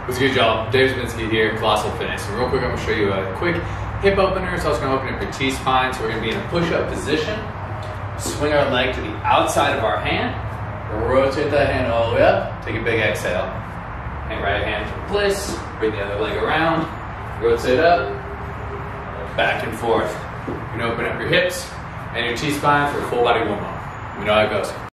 What's good, y'all? Dave Zminski here, Colossal Fitness. And real quick, I'm going to show you a quick hip opener. So I was going to open up your T-spine. So we're going to be in a push-up position. Swing our leg to the outside of our hand. Rotate that hand all the way up. Take a big exhale. Hang right hand in place. Bring the other leg around. Rotate up. Back and forth. You can open up your hips and your T-spine for a full body warm-up. We know how it goes.